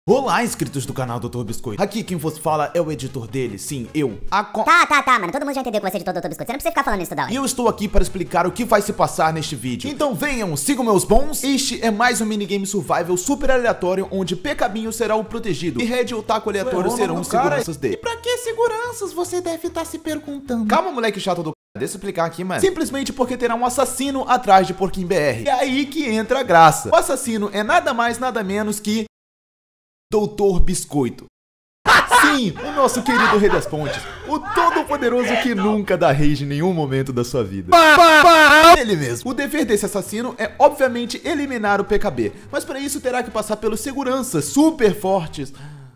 Olá, inscritos do canal Dr. Biscoito. Aqui quem vos fala é o editor dele, sim, eu. Tá, mano, todo mundo já entendeu que você é editor do Dr. Biscoito. Você não precisa ficar falando isso toda hora. E eu estou aqui para explicar o que vai se passar neste vídeo. Então venham, sigam meus bons. Este é mais um minigame survival super aleatório, onde Pecabinho será o protegido e Red e o Taco aleatório serão os seguranças dele. E pra que seguranças, você deve estar se perguntando. Calma, moleque chato do... Deixa eu explicar aqui, mano. Simplesmente porque terá um assassino atrás de Porquinho BR. E é aí que entra a graça. O assassino é nada mais, nada menos que... Dr. Biscoito. Sim, o nosso querido Rei das Pontes. O todo-poderoso que nunca dá rage em nenhum momento da sua vida. Ele mesmo. O dever desse assassino é, obviamente, eliminar o PKB. Mas para isso terá que passar pelos seguranças super fortes.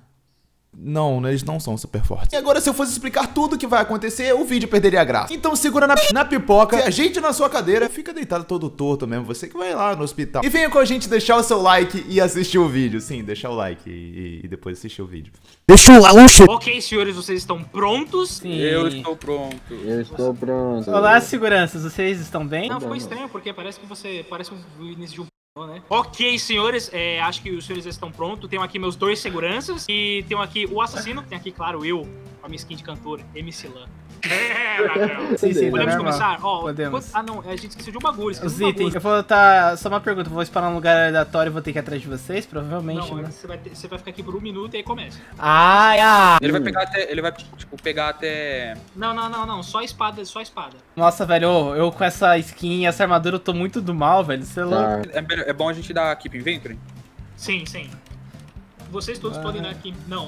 Não, eles não são super fortes. E agora, se eu fosse explicar tudo o que vai acontecer, o vídeo perderia a graça. Então segura na pipoca, se ajeite na sua cadeira, fica deitado todo torto mesmo, você que vai lá no hospital. E venha com a gente deixar o seu like e assistir o vídeo. Sim, deixar o like e depois assistir o vídeo. Deixa o like. Ok, senhores, vocês estão prontos? Sim. Eu estou pronto. Eu estou pronto. Olá, seguranças, vocês estão bem? Não, ficou estranho, porque parece que você... Parece o início de um... Né? Ok, senhores, acho que os senhores estão prontos. Tenho aqui meus dois seguranças e tenho aqui o assassino. Tem aqui, claro, eu, com a minha skin de cantor, MC Lan. Sim, Podemos começar? Ó, podemos. Ah, não, a gente esqueceu de um bagulho. Os itens. Eu vou botar... Só uma pergunta, vou spawnar um lugar aleatório e vou ter que ir atrás de vocês? Provavelmente, não, né? Você vai ficar aqui por 1 minuto e aí começa. Ele vai pegar até... Ele vai, tipo, pegar até... Não. Só a espada, só a espada. Nossa, velho, eu com essa skin e essa armadura eu tô muito do mal, velho. Você é louco. É bom a gente dar Keep Inventory? Sim. Vocês todos podem dar Keep... Não.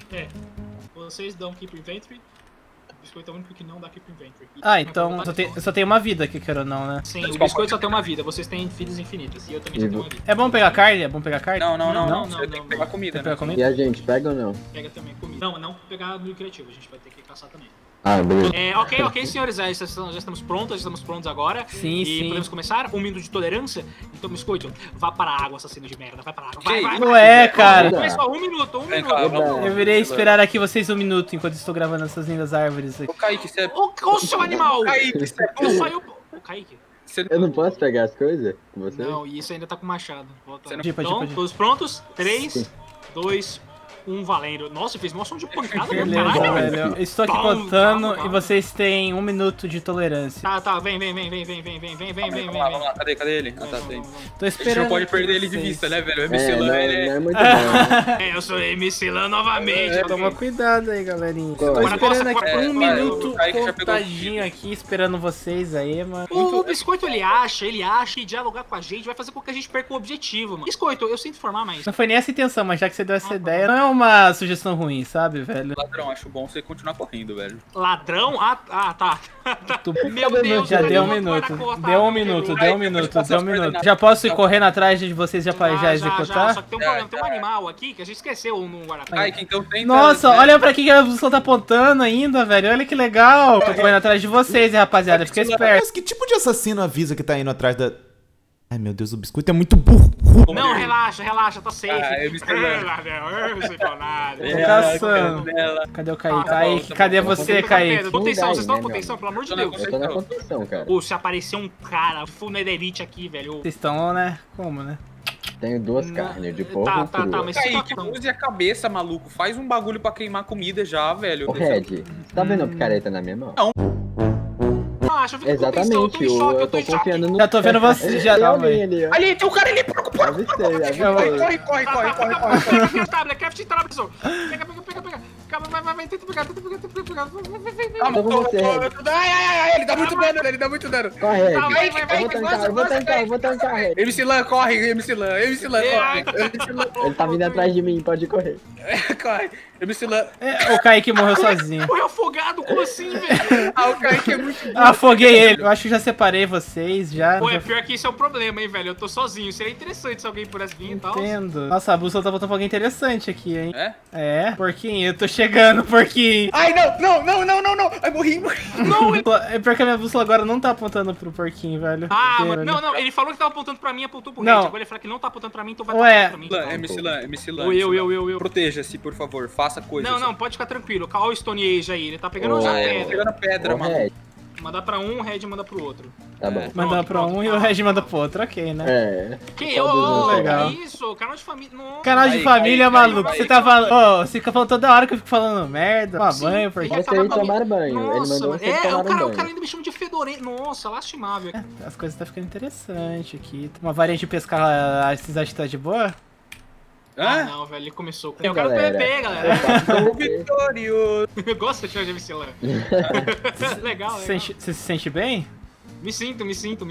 Vocês dão Keep Inventory. O Biscoito é o único que não dá Keep Inventory. Então eu só tenho uma vida, que quero ou não, né? Sim, o Biscoito só tem uma vida. Vocês têm vidas infinitas. E eu também só tenho uma vida. É bom pegar carne? Não. Você tem que pegar comida, né? Pegar comida? E a gente, pega ou não? Pega também comida. Não pegar no criativo. A gente vai ter que caçar também. Ah, beleza. Ok, senhores, já estamos prontos agora. Sim. Podemos começar? 1 minuto de tolerância? Então, Biscoito, vá para a água, assassino de merda, vai para a água. Vai. Não é, cara. Começou, 1 minuto. Eu virei esperar aqui vocês 1 minuto enquanto estou gravando essas lindas árvores aqui. Ô, Kaique, você é... Ô, seu animal! Kaique, você é Eu saiu... Ô, Kaique. Eu não posso pegar as coisas com você? Não, e isso ainda tá com machado. Volta. Pode. Todos prontos? 3, 2, 1, valendo. Nossa, fez uma som de pancada, Beleza, caralho. velho. Eu estou aqui contando e vocês têm 1 minuto de tolerância. Tá, vem. Vamos lá, cadê ele? Ah, tá, tem. Tô A esperando. gente não pode perder ele de vista, né, velho? O MC Lan, não ele é muito bom. Eu sou MC Lan novamente. Toma cuidado aí, galerinha. Tô Tô esperando aqui agora, 1 vai, minuto o Kaique já pegou contadinho aqui, esperando vocês aí, mano. O Biscoito, ele acha e dialogar com a gente vai fazer com que a gente perca o objetivo, mano. Biscoito, eu sinto informar, mas... Não foi nem essa a intenção, mas já que você deu essa ideia, não é uma sugestão ruim, sabe, velho? Ladrão, acho bom você continuar correndo, velho. Ladrão? Tá. Meu Deus, Já deu 1 vai minuto. dar cortado, Deu 1 meu minuto, Deus. deu 1 minuto. Já posso ir correndo atrás de vocês já executar? Só que tem um problema, tem um animal aqui que a gente esqueceu no guarda-chuva. Kaique, então tenta... Nossa, olha pra que a bússola tá apontando ainda, velho. Olha que legal. Tô correndo atrás de vocês, hein, rapaziada. Fica esperto. Mas que tipo de assassino avisa que tá indo atrás da... Ai, meu Deus, o Biscoito é muito burro. Não, relaxa, tá safe. eu me esqueci. Não sei falar nada. Tô caçando. Cadê o Kaique? Kaique, cadê você, Kaique? Contenção, vocês estão com contenção, pelo amor de Deus. Eu tô na contenção, cara. Pô, se aparecer um cara full netherite aqui, velho. Vocês estão, né? Como, né? Tenho 2 carnes de porco Tá, crua. mas Kaique, use a cabeça, maluco. Faz um bagulho pra queimar comida já, velho. Ô, Red, você tá vendo a picareta na minha mão? Não. Relaxa, eu fico com Exatamente, contenção, eu tô em choque, eu tô confiando no... Já tô vendo você, já Tem tá, alguém ali, ó. Ali, tem um cara ali, porco. Avistei. Corre. Pega a tablet, craft tablet, pessoal. Pega. Calma, vai, tenta pegar. Calma, Tô com você, Red. Ai, ele dá muito dano. Corre, Red. Vai, Eu vou tancar, Red. MC Lan, corre. corre. Ele tá vindo atrás de mim, pode correr. Corre. MC Lan. O Kaique morreu sozinho. Morreu afogado, como assim, velho? O Kaique é muito... Afoguei ele. Eu acho que já separei vocês, já. Pô, pior que isso é o problema, hein, velho. Eu tô sozinho. Seria interessante se alguém pudesse vir e tal. Entendo. Nossa, a bússola tá botando pra alguém interessante aqui, hein? É? É, porquinho, eu tô chegando, porquinho. Ai, não. Ai, morri. Não, É pior que a minha bússola agora não tá apontando pro porquinho, velho. mano, não. Ele falou que tava apontando pra mim, apontou pro Red. Não. Agora ele falou que não tá apontando pra mim, então vai Ué. apontar pra mim. MC Lan. Eu. Proteja-se, por favor. Faça coisas. Não, pode ficar tranquilo. Olha o Stone Age aí. Ele tá pegando já Ô, pedra. Pegando pedra, Ô, mano. Red, Mandar pra um, o Red manda pro outro. Tá bom. Mandar pra um e o Red manda pro outro, ok, né? É. Que Legal. isso? Canal de família. Nossa. Canal de Aí, família, aí, maluco. aí, Você aí. tá falando. Ô, você fica falando toda hora que eu fico falando merda. Toma Sim, banho, porque. Você ia tomar banho. Ele Nossa, mandou mano. você É, tomar o cara banho. ainda me chama de fedorento. Nossa, lastimável. As coisas tá ficando interessantes aqui. Uma varinha de pescar, vocês acham que tá de boa? Ah, Hã? não, velho, ele começou com. Então, Eu quero galera. PVP, galera. O vitorioso. Eu gosto de chamar de MC Lan. Legal, Você legal. se sente bem? Me sinto.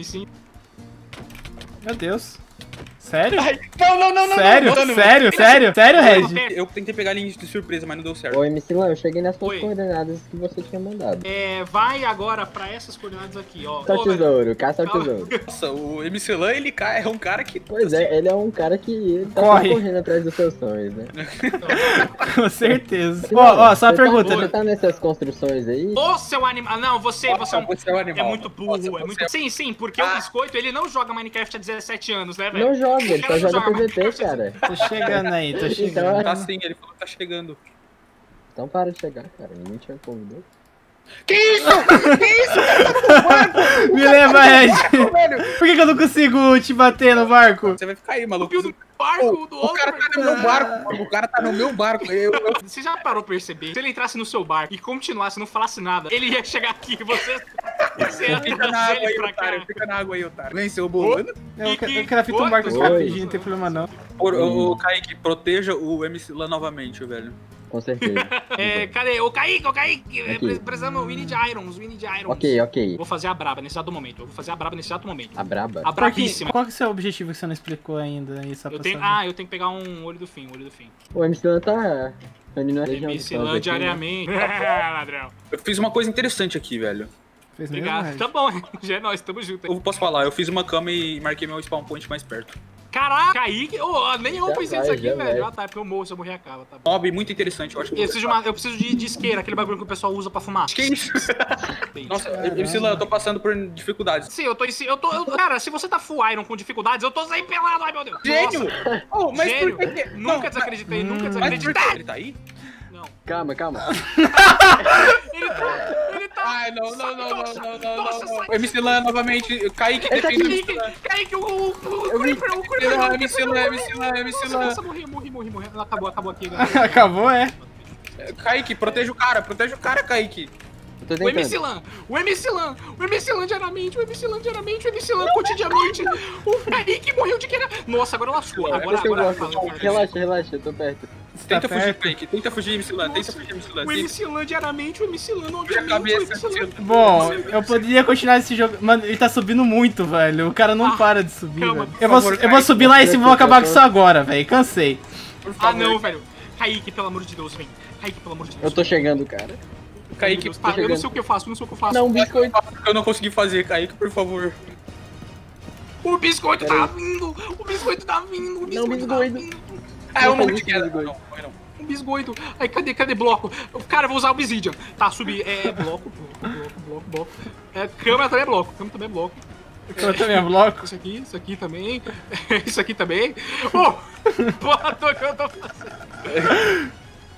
Meu Deus. Sério? Não. Sério? Não, não. Sério, Red? Eu tentei pegar a linha de surpresa, mas não deu certo. Ô, MC Lan, eu cheguei nas suas Oi. coordenadas que você tinha mandado. Vai agora pra essas coordenadas aqui, ó. Caça o Ô, velho, tesouro, caça o Calma. tesouro. Nossa, o MC Lan, ele é um cara que... Pois é, ele é um cara que tá Corre. correndo atrás dos seus sonhos, né? Com certeza. Ó, só uma pergunta. Você tá nessas construções aí? Ô, seu animal. Não, você é um. Você é um animal. É muito burro, Nossa, é muito. você Sim, porque o Biscoito, ele não joga Minecraft há 17 anos, né, velho? Não joga, ele O cara só não joga PVP, Minecraft há cara. Tô chegando aí, tô chegando. Tá sim, ele falou que tá chegando. Então para de chegar, cara. Ninguém te convidou. Que isso? Me leva, Red. Por que eu não consigo te bater no barco? Você vai ficar aí, maluco. O do barco do O outro. cara tá no meu barco, mano. O cara tá no meu barco. Você já parou pra perceber? Se ele entrasse no seu barco e continuasse, não falasse nada, ele ia chegar aqui e você ia Fica na água aí, pra otário. cá. Fica na água aí, otário. Vem, seu bolando. Eu crafto um barco Oi. de rapidinho, não tem problema não. Ô, Kaique, proteja o MC Lan novamente, velho. Com certeza. Cadê? Ô, Kaique! Aqui. Precisamos. We need irons. Ok. Vou fazer a braba nesse exato momento. A braba. A brabíssima. Qual que é o seu objetivo que você não explicou ainda? Aí, só pra Eu tenho que pegar um olho do fim. O MC Lan tá... Ele não é região de MC fãs Lan aqui, né? diariamente. Ladrão. Eu fiz uma coisa interessante aqui, velho. Fez mesmo, Obrigado. Red? Tá bom, já é nóis, tamo junto. Eu posso falar, eu fiz uma cama e marquei meu spawn point mais perto. Caraca, Kaique. Nem eu Já pensei vai, nisso aqui, já velho. vai. Ah, tá, é porque eu morro se eu morrer acaba, tá bom. Mob muito interessante, eu acho que... Eu preciso de isqueira, aquele bagulho que o pessoal usa pra fumar. Que isso? Nossa, MC Lan, eu tô passando por dificuldades. Sim, cara, se você tá full iron com dificuldades, eu tô saindo pelado, ai meu Deus. Gênio! Nossa, Oh, mas gênio. por que... Nunca desacreditei, nunca Mas por desacreditei. que ele tá aí? Não. Calma. Ele tá. Ai, não. Nossa, sai. MC Lan, novamente, Kaique defende o MC Lan. Kaique, o Creeper. MC Lan. Nossa, morri. Acabou aqui, galera. Acabou, é? Kaique, proteja o cara, Kaique. Eu tô O MC tentando. Lan, diariamente, o MC Lan cotidianamente. O Kaique morreu de querer. Nossa, agora lascou. Agora. Relaxa, eu tô perto. Tenta Tá fugir, perto. Kaique. Tenta fugir, MC Lan. O MC Lan diariamente, o MC Lan Puxa a cabeça. Bom, eu poderia continuar esse jogo. Mano, ele tá subindo muito, velho. O cara não para de subir, calma, velho. por Eu vou favor, subir lá em cima e vou acabar com isso agora, velho. Cansei. Por favor. não, velho. Kaique, pelo amor de Deus, vem. Kaique, pelo amor de Deus. Eu tô chegando, cara. Kaique, Tá, eu não sei o que eu faço, Não, biscoito. eu não consegui fazer, Kaique, por favor. O biscoito Pera tá aí. vindo. O biscoito tá vindo. Não, biscoito. Ah, eu Não não faz de isso, queda. biscoito. Não, foi não. Um biscoito. Aí, cadê bloco? Cara, eu vou usar obsidian. Tá, subir. Bloco. Câmera também é bloco. Eu também é bloco. Isso aqui também. Isso aqui também. Oh! Porra, o que eu tô fazendo?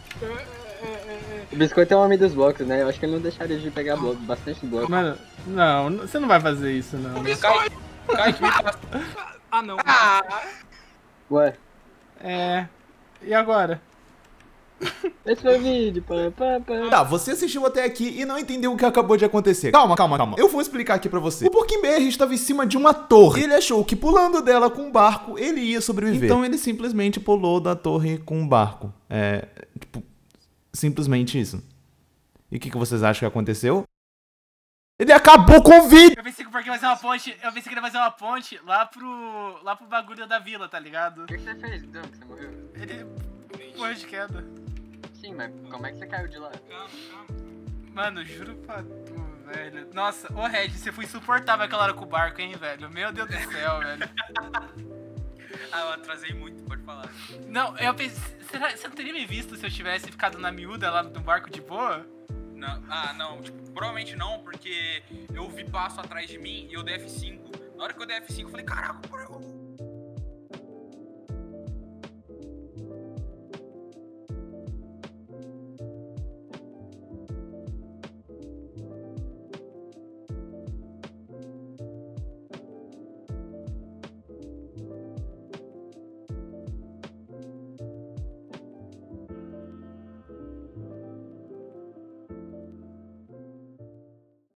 O biscoito é um homem dos blocos, né? Eu acho que ele não deixaria de pegar bastante bloco. Mano, não, você não vai fazer isso, não. Biscoito! Kaique, me passa. Ah, não. Ué, É. E agora? esse foi o vídeo. Tá, você assistiu até aqui e não entendeu o que acabou de acontecer. Calma. Eu vou explicar aqui pra você. O Porquinho BR estava em cima de uma torre. Ele achou que pulando dela com um barco, ele ia sobreviver. Então ele simplesmente pulou da torre com um barco. Tipo, simplesmente isso. E o que vocês acham que aconteceu? Ele acabou com o vídeo! Eu pensei que porque fazer uma ponte. Eu pensei que ele ia fazer uma ponte lá pro bagulho da vila, tá ligado? O que você fez, então, que você morreu? Ele morreu de queda. Sim, mas como é que você caiu de lá? Mano, juro pra tu, velho. Nossa, ô Red, você foi insuportável aquela hora com o barco, hein, velho? Meu Deus do céu, velho. Ah, eu atrasei muito, pode falar. Não, eu pensei. Será você não teria me visto se eu tivesse ficado na miúda lá no barco de boa? Não, tipo, provavelmente não, porque eu vi passo atrás de mim e eu dei F5. Na hora que eu dei F5, eu falei, caraca,